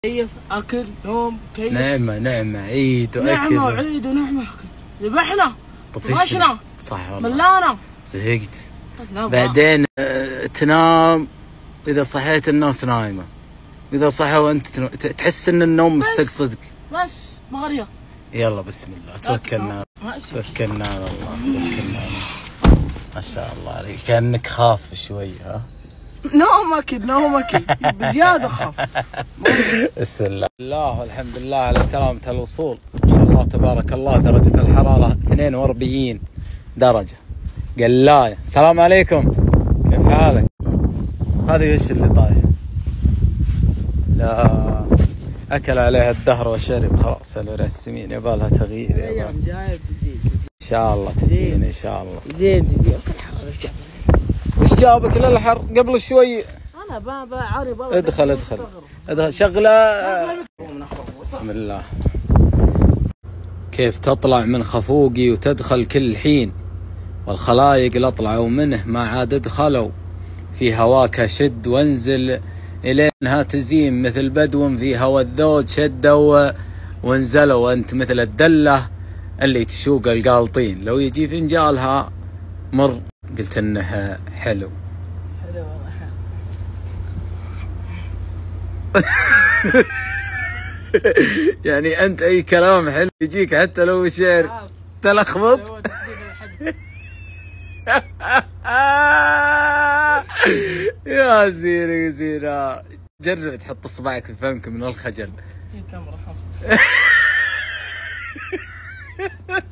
كيف اكل نوم كيف نعمة عيد واكل نعمة وعيد ونعمة. ذبحنا طفشنا صح والله ملانا زهقت. بعدين تنام، اذا صحيت الناس نايمة، اذا صحى وانت تحس ان النوم مستقصدك. بس مغرية. يلا بسم الله توكلنا على الله توكلنا على الله. ما شاء الله عليك، كأنك خاف شوي. ها نوم اكل بزيادة خاف. بسم الله والحمد لله على سلامة الوصول. ما شاء الله تبارك الله، درجة الحرارة 42 درجة قلاية. السلام عليكم، كيف حالك؟ هذه ايش اللي طايح؟ لا اكل عليها الدهر وشرب، خلاص السمين يبالها تغيير. ايام جايه تزيد ان شاء الله تزين ان شاء الله. زين كل حاجه. وش جابك للحر قبل شوي؟ انا عارف. ادخل شغله. بسم الله. كيف تطلع من خفوقي وتدخل كل حين، والخلايق اللي اطلعوا منه ما عاد ادخلوا، في هواك شد وانزل الينها تزين، مثل بدو في هوى الذود شدوا وانزلوا، وانت مثل الدله اللي تشوق القالطين، لو يجي فنجالها مر قلت انها حلو. يعني انت اي كلام حلو يجيك حتى لو شعر تلخبط. يا زينة جرب تحط اصبعك في فمك من الخجل.